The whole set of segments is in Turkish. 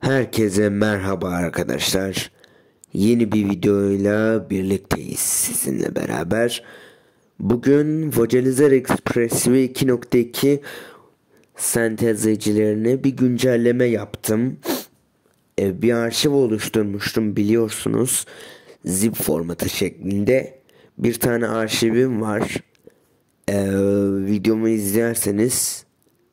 Herkese merhaba arkadaşlar. Yeni bir videoyla birlikteyiz sizinle beraber. Bugün Vocalizer Express ve 2.2 sentezleyicilerine bir güncelleme yaptım. Bir arşiv oluşturmuştum biliyorsunuz. Zip formatı şeklinde bir tane arşivim var. Videomu izlerseniz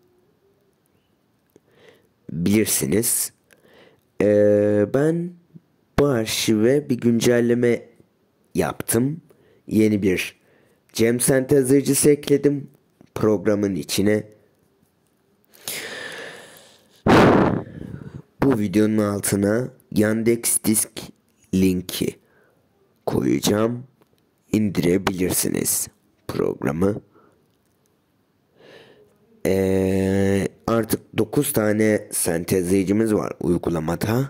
bilirsiniz. Ben bu arşive bir güncelleme yaptım. Yeni bir Cem sentezleyicisi ekledim programın içine. Bu videonun altına Yandex.Disk linki koyacağım. İndirebilirsiniz programı. Artık 9 tane sentezleyicimiz var uygulamada.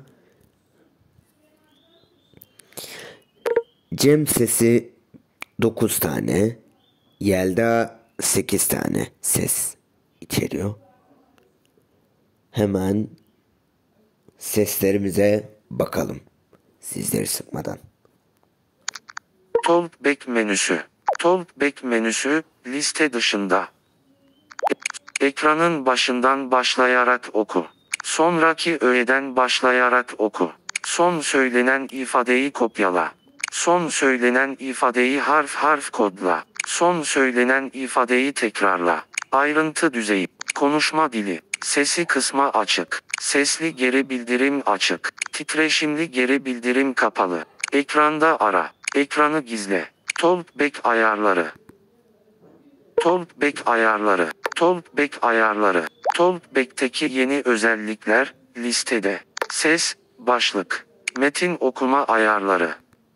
Cem sesi 9 tane, Yelda 8 tane ses içeriyor. Hemen seslerimize bakalım sizleri sıkmadan. Talkback menüsü. Talkback menüsü liste dışında. Ekranın başından başlayarak oku. Sonraki öğeden başlayarak oku. Son söylenen ifadeyi kopyala. Son söylenen ifadeyi harf harf kodla. Son söylenen ifadeyi tekrarla. Ayrıntı düzeyi. Konuşma dili. Sesi kısma açık. Sesli geri bildirim açık. Titreşimli geri bildirim kapalı. Ekranda ara. Ekranı gizle. Talkback ayarları. Talkback ayarları. Talkback ayarları. Talkback'teki yeni özellikler listede. Ses, başlık. Metin okuma ayarları.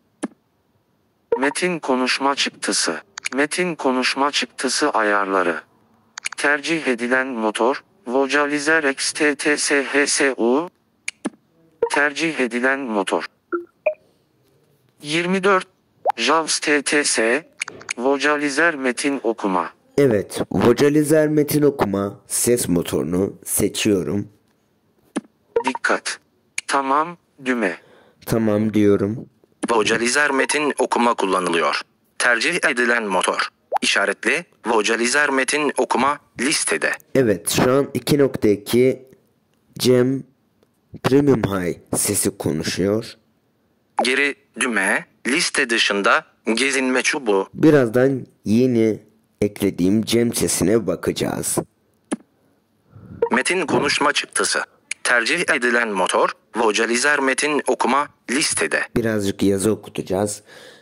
Metin konuşma çıktısı. Metin konuşma çıktısı ayarları. Tercih edilen motor, Vocalizer XTTSHSU. Tercih edilen motor. 24. JAWS TTS. Vocalizer metin okuma. Evet, Vocalizer metin okuma ses motorunu seçiyorum. Dikkat. Tamam, düğme. Tamam diyorum. Vocalizer metin okuma kullanılıyor. Tercih edilen motor. İşaretli, Vocalizer metin okuma listede. Evet, şu an 2.2 Cem Premium High sesi konuşuyor. Geri düğme, liste dışında gezinme çubuğu. Birazdan yeni eklediğim Cem sesine bakacağız. Metin konuşma çıktısı. Tercih edilen motor, Vocalizer metin okuma listede. Birazcık yazı okutacağız.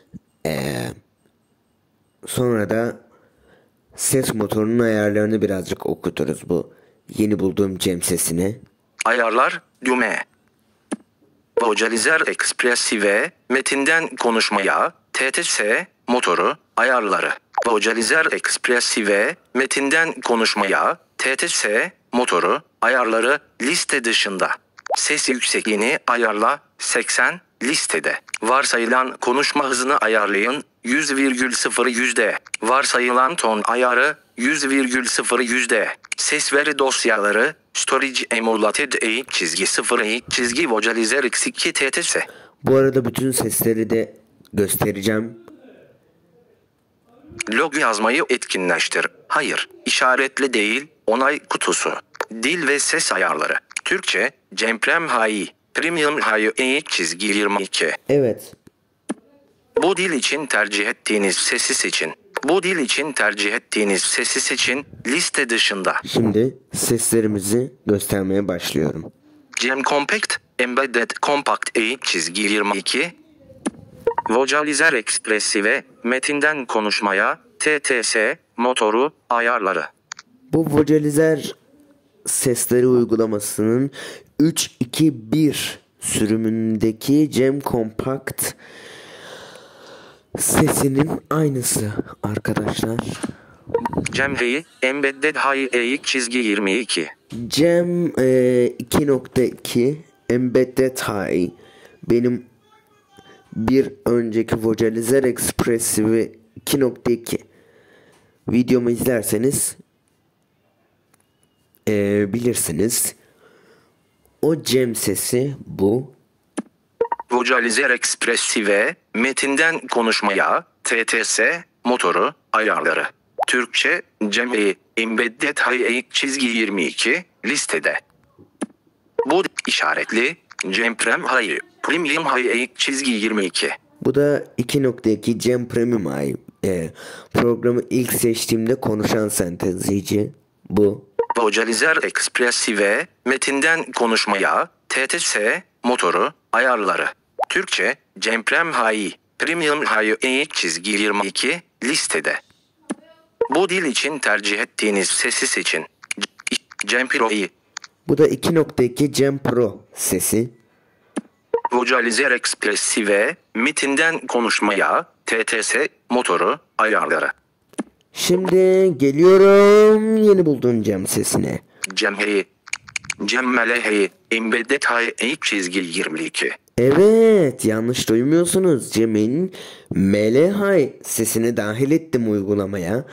Sonra da ses motorunun ayarlarını birazcık okuturuz bu yeni bulduğum Cem sesine. Ayarlar, düğme. Vocalizer Expressive, metinden konuşmaya, TTS, motoru, ayarları. Vocalizer Expressive, metinden konuşmaya, TTS, motoru, ayarları, liste dışında. Ses yüksekliğini ayarla, 80, listede. Varsayılan konuşma hızını ayarlayın, 100,0 yüzde. Varsayılan ton ayarı, 100,0 yüzde. Ses veri dosyaları, Storage Emulated -0 Vocalizer X2 TTS. Bu arada bütün sesleri de göstereceğim. Log yazmayı etkinleştir. Hayır, işaretli değil, onay kutusu. Dil ve ses ayarları. Türkçe, Cemprem High, Premium High -22. Evet. Bu dil için tercih ettiğiniz sesi seçin. Bu dil için tercih ettiğiniz sesi seçin, liste dışında. Şimdi seslerimizi göstermeye başlıyorum. Cem Compact, Embedded Compact -22. Vocalizer Expressive, metinden konuşmaya, TTS, motoru, ayarları. Bu Vocalizer sesleri uygulamasının 3.2.1 sürümündeki Cem Compact sesinin aynısı arkadaşlar. Cem High, Embedded High -22. Cem 2.2 Embedded High benim bir önceki Vocalizer Expressive 2.2 videomu izlerseniz bilirsiniz. O Cem sesi bu. Vocalizer Expressive, metinden konuşmaya, TTS, motoru, ayarları. Türkçe, Cem'i, Embedded High 22, listede. Bu işaretli, Cemprem High, Premium High 22. Bu da 2.2 Cem Premium High. Programı ilk seçtiğimde konuşan sentezleyici. Bu. Vocalizer Expressive, metinden konuşmaya, TTS, motoru, ayarları. Türkçe, Cemprem High, Premium High 22, listede. Bu dil için tercih ettiğiniz sesi seçin. Cem Pro'yu. Bu da 2.2 Cem Pro sesi. Vocalizer Expressive, metinden konuşmaya, TTS, motoru, ayarları. Şimdi geliyorum yeni bulduğum Cem sesine. Cem'hi, Cemmelehi, Embedded High 22. Evet, yanlış duymuyorsunuz. Cem'in MLH sesini dahil ettim uygulamaya.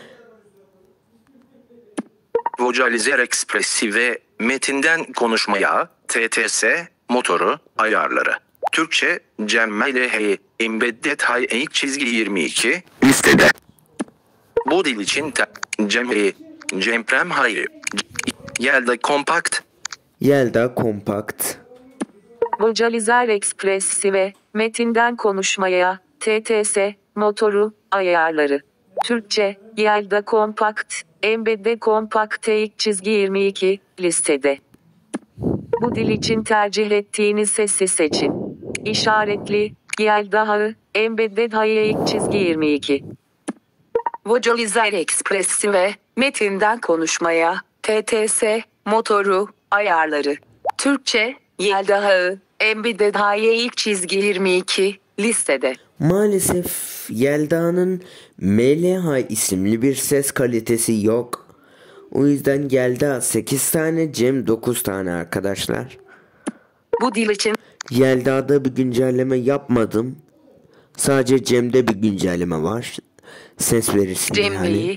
Vocalizer Expressive, metinden konuşmaya, TTS, motoru, ayarları. Türkçe, Cemmelehi, Embedded High 22, listede. Bu dil için Cem'i, Cemprem High, Yelda Compact. Yelda Compact. Vocalizer Expressive, metinden konuşmaya, TTS, motoru, ayarları. Türkçe, Yelda Compact, Embedded Compact TX-22, listede. Bu dil için tercih ettiğiniz sesi seçin. İşaretli, Yelda High, Embedded HX-22. Vocalizer Expressive, metinden konuşmaya, TTS, motoru, ayarları. Türkçe, Yelda High, Embedded HX-22, listede. Maalesef Yelda'nın MLH isimli bir ses kalitesi yok. O yüzden Yelda 8 tane, Cem 9 tane arkadaşlar. Bu dil için Yelda'da bir güncelleme yapmadım. Sadece Cem'de bir güncelleme var. Ses verirsin yani.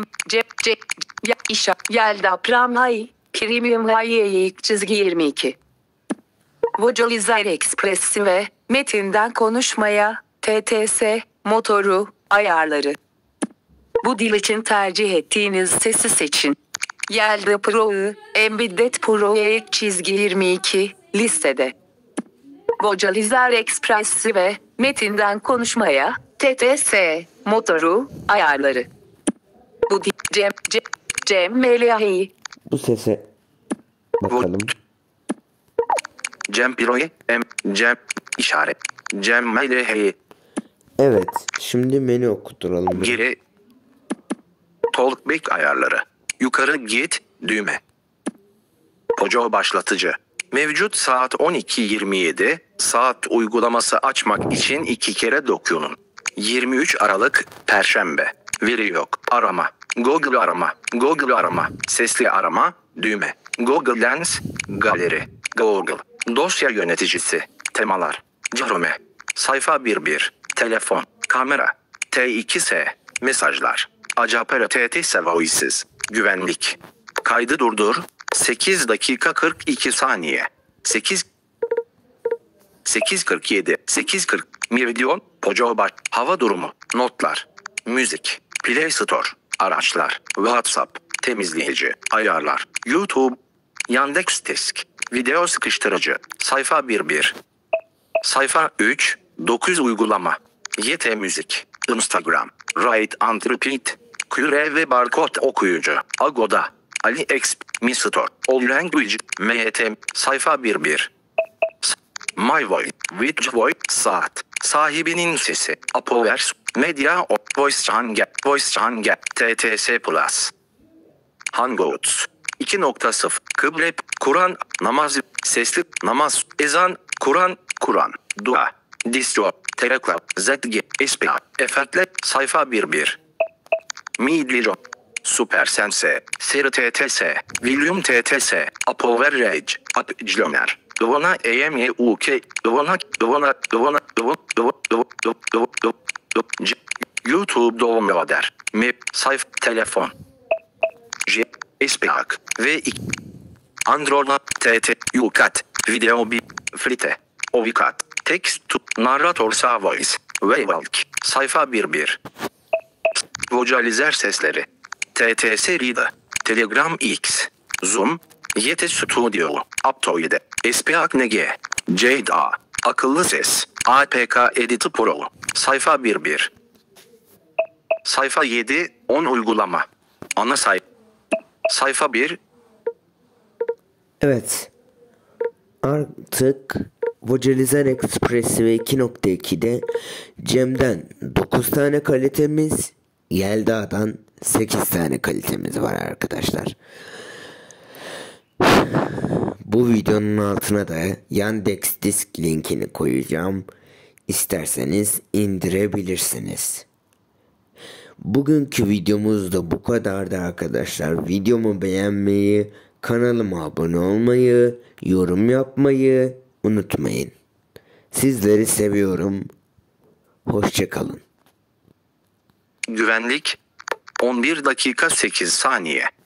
Yelda Premium HX-22. Vocalizer Expressive, metinden konuşmaya, TTS, motoru, ayarları. Bu dil için tercih ettiğiniz sesi seçin. Yelda Pro, Embedded Pro HX-22, listede. Vocalizer Expressive, metinden konuşmaya, TTS, motoru, ayarları. Bu dil Cem MLH. Bu sese bakalım. Cem Pro'yu, Cem, işaret. Cemmelehi, Evet, şimdi menü okutturalım. geri. Talkback ayarları. Yukarı git, düğme. Poco başlatıcı. Mevcut saat 12:27, saat uygulaması açmak için 2 kere dokunun. 23 Aralık, Perşembe. Veri yok. Arama. Google arama. Google arama. Sesli arama. Düğme. Google Lens. Galeri. Google. Dosya yöneticisi. Temalar. Jarome. Sayfa 11. Telefon. Kamera. T2S. Mesajlar. Acapera TTS Voices. Güvenlik. Kaydı durdur. 8 dakika 42 saniye. 8:47. 8:40. Meridian. Poco baş. Hava durumu. Notlar. Müzik. Play Store. Araçlar. WhatsApp. Temizleyici. Ayarlar. YouTube. Yandex.Disk. Video sıkıştırıcı. Sayfa 11. Sayfa 3. 9 uygulama. YT Müzik. Instagram. Write and Repeat. Küre ve barkod okuyucu. Agoda. AliExpress. Mi Store. All Language. MT. Sayfa 11. My Voice. Which Voice. Saat. Sahibinin sesi. Apoverse. Media. Voice Hange. Voice Hange. TTS Plus. Hangouts. 2.0. Kıble. Kur'an. Namaz. Sesli. Namaz. Ezan. Kur'an. Kur'an. Dua. Distro. Terekla. ZG. SPA. Efektler. Sayfa 11. Midliro. Super Sense. Seri TTS. William TTS. Apoverage. Apjloner. Ivana EMUK. Ivana. YouTube downloader. Map. Sayfa. Telefon. SPAC. V2. Android. TT. Yukat. Video bir Frite. Ovikat. Text to. Narrator sağ voice. Wayvalk. Sayfa 11. Vocalizer sesleri. TTS Reader. Telegram X. Zoom. Yeti Studio. Aptoide. SPAKNG. Jade. Akıllı ses. APK Edit Pro. Sayfa 11. Sayfa 7. 10 uygulama. Ana sayfa. Sayfa 1. Evet. Artık Vocalizer Express ve 2.2'de Cem'den 9 tane kalitemiz, Yelda'dan 8 tane kalitemiz var arkadaşlar. Bu videonun altına da Yandex Disk linkini koyacağım. İsterseniz indirebilirsiniz. Bugünkü videomuz da bu kadardı arkadaşlar. Videomu beğenmeyi, kanalıma abone olmayı, yorum yapmayı unutmayın. Sizleri seviyorum. Hoşça kalın. Güvenlik. 11 dakika 8 saniye.